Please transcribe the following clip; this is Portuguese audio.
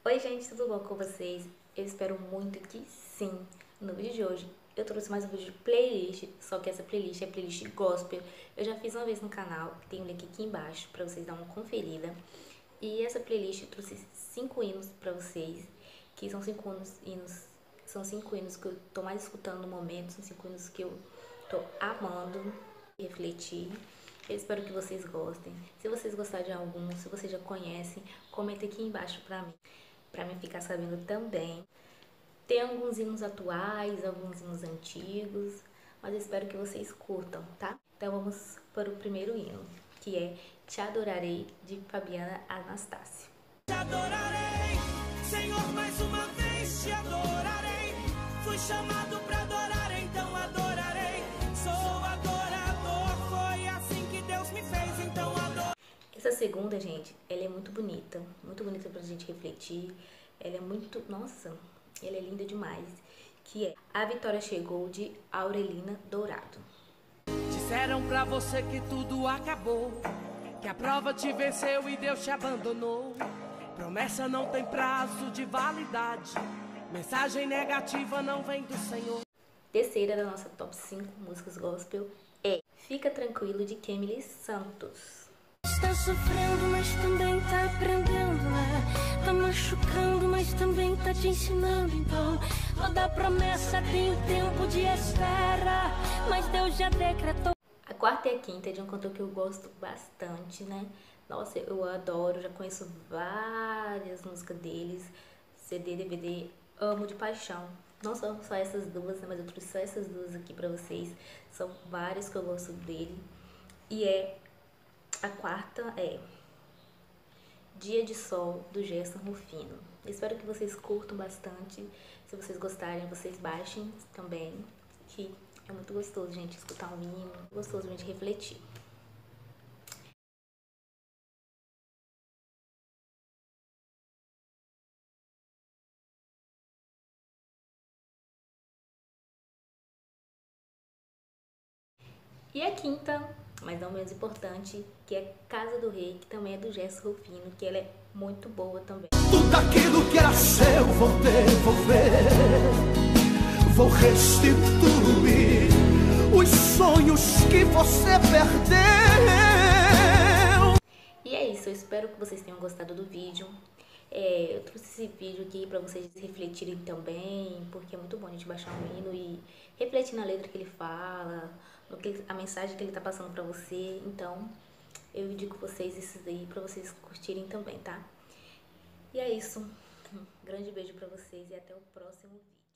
Oi gente, tudo bom com vocês? Eu espero muito que sim. No vídeo de hoje eu trouxe mais um vídeo de playlist, só que essa playlist é playlist gospel. Eu já fiz uma vez no canal, tem um link aqui embaixo pra vocês darem uma conferida. E essa playlist eu trouxe 5 hinos pra vocês, que são 5 hinos que eu tô mais escutando no momento, são 5 hinos que eu tô amando refletir. Eu espero que vocês gostem. Se vocês gostarem de algum, se vocês já conhecem, comenta aqui embaixo pra mim ficar sabendo também. Tem alguns hinos atuais, alguns hinos antigos, mas eu espero que vocês curtam, tá? Então vamos para o primeiro hino, que é Te Adorarei, de Fabiana Anastácio. Te adorarei, Senhor, mais uma vez te adorarei. Fui chamado pra adorar, então adorarei. Sou adorador, foi assim que Deus me fez, então adoro. Essa segunda, gente, ela é muito bonita pra gente refletir. Ela é muito, nossa, ela é linda demais. Que é A Vitória Chegou, de Aurelina Dourado. Disseram pra você que tudo acabou, que a prova te venceu e Deus te abandonou. Promessa não tem prazo de validade, mensagem negativa não vem do Senhor. Terceira da nossa top 5 músicas gospel é Fica Tranquilo, de Kemily Santos. Está sofrendo, mas também tá aprendendo, né? Tá machucando, mas também tá te ensinando. Então, toda promessa tem o tempo de espera, mas Deus já decretou. A quarta e a quinta é de um cantor que eu gosto bastante, né? Nossa, eu adoro, já conheço várias músicas deles, CD, DVD, amo de paixão. Não são só essas duas, né? Mas eu trouxe só essas duas aqui pra vocês. São várias que eu gosto dele. E a quarta é Dia de Sol, do Gerson Rufino. Espero que vocês curtam bastante. Se vocês gostarem, vocês baixem também, que é muito gostoso, gente, escutar um hino, gostoso, gente, refletir. E a quinta, mas não menos importante, que é Casa do Rei, que também é do Gerson Rufino, que ela é muito boa também. Tudo aquilo que era seu vou devolver, vou restituir os sonhos que você perdeu. E é isso, eu espero que vocês tenham gostado do vídeo. Eu trouxe esse vídeo aqui pra vocês refletirem também, porque é muito bom a gente baixar um hino e refletir na letra que ele fala, a mensagem que ele tá passando pra você. Então, eu indico vocês isso daí pra vocês curtirem também, tá? E é isso. Um grande beijo pra vocês e até o próximo vídeo.